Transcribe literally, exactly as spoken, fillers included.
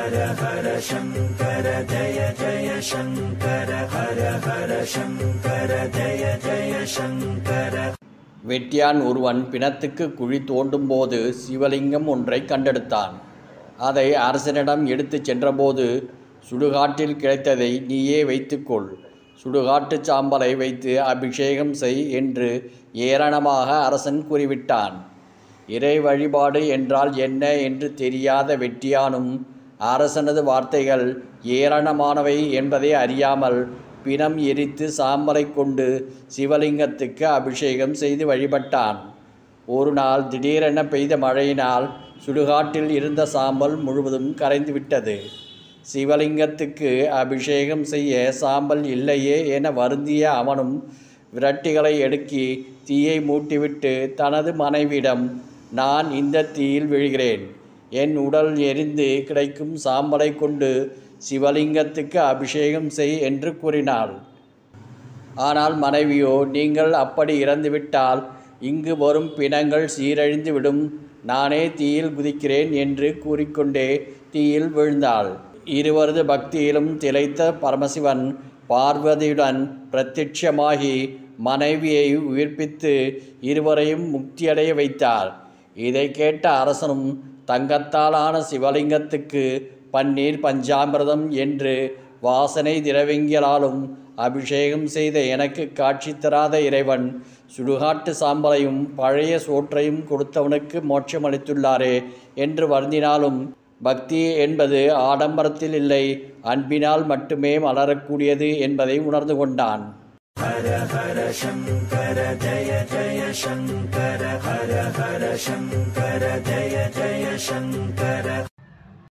ஹர ஹர சங்கர ஜய ஜய சங்கர ஹர ஹர சங்கர ஜய ஜய சங்கர. வெட்டியான் ஒருவன் பிணத்துக்கு குழி தோண்டும் போது சிவலிங்கம் ஒன்றை கண்டெடுத்தான். அதை அரசனிடம் எடுத்துச் சென்றபோது, சுடுகாட்டில் கிடைத்ததை நீயே வைத்துக்கொள், சுடுகாட்டு சாம்பலை வைத்து அபிஷேகம் செய் என்று ஏளனமாக அரசன் கூறிவிட்டான். இறை வழிபாடு என்றால் என்ன என்று தெரியாத வெட்டியானும் அரசனது வார்த்தைகள் ஏளனமானவை என்பதை அறியாமல் பிணம் எரித்து சாம்பலை கொண்டு சிவலிங்கத்துக்கு அபிஷேகம் செய்து வழிபட்டான். ஒரு நாள் திடீரென பெய்த மழையினால் சுடுகாட்டில் இருந்த சாம்பல் முழுவதும் கரைந்துவிட்டது. சிவலிங்கத்துக்கு அபிஷேகம் செய்ய சாம்பல் இல்லையே என வருந்திய அவனும் விரட்டிகளை எடுக்கி தீயை மூட்டிவிட்டு தனது மனைவியிடம், நான் இந்த தீயில் விழுகிறேன், என் உடல் எரிந்து கிடைக்கும் சாம்பலை கொண்டு சிவலிங்கத்துக்கு அபிஷேகம் செய் என்று கூறினாள். ஆனால் மனைவியோ, நீங்கள் அப்படி இறந்துவிட்டால் இங்கு வரும் பிணங்கள் சீரழிந்து விடும், நானே தீயில் குதிக்கிறேன் என்று கூறிக்கொண்டே தீயில் விழுந்தாள். இருவரது பக்தியிலும் திளைத்த பரமசிவன் பார்வதியுடன் பிரத்யட்சமாகி மனைவியை உயிர்ப்பித்து இருவரையும் முக்தியடைய வைத்தார். இதை கேட்ட அரசனும் தங்கத்தாலான சிவலிங்கத்துக்கு பன்னீர் பஞ்சாமிர்தம் என்று வாசனை திரவியங்களாலும் அபிஷேகம் செய்த எனக்கு காட்சி தராத இறைவன் சுடுகாட்டு சாம்பலையும் பழைய சோற்றையும் கொடுத்தவனுக்கு மோட்சம் அளித்துள்ளாரே என்று வருந்தினாலும், பக்தி என்பது ஆடம்பரத்தில் இல்லை, அன்பினால் மட்டுமே மலரக்கூடியது என்பதை உணர்ந்து கொண்டான். ஹர ஹர சங்கர ஜய ஜய சங்கர ஹர ஹர சங்கர ஜய ஜய சங்கர.